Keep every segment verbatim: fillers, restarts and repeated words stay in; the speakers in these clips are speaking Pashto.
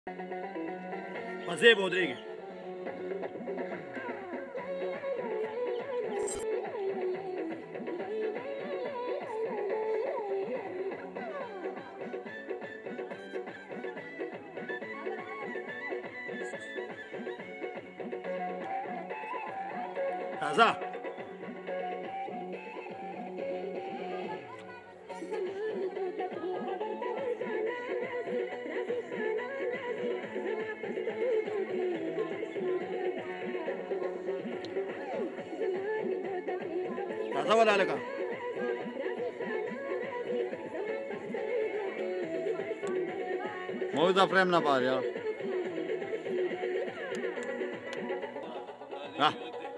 Pasé Rodríguez. Taza. Taza ولا لك؟ مو إذا فريم نبار يا ها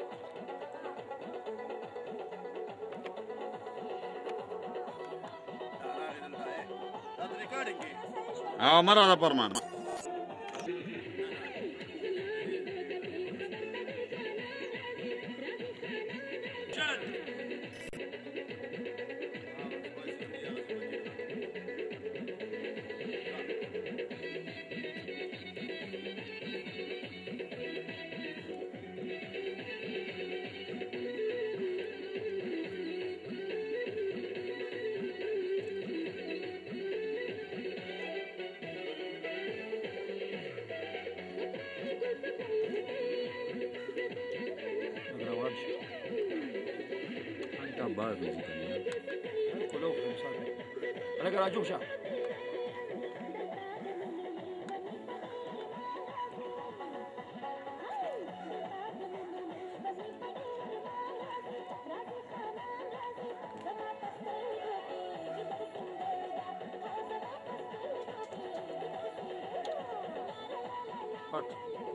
اه مرة هذا برمان بعرف كلهم انا قاعد اشوف شعر Fuck.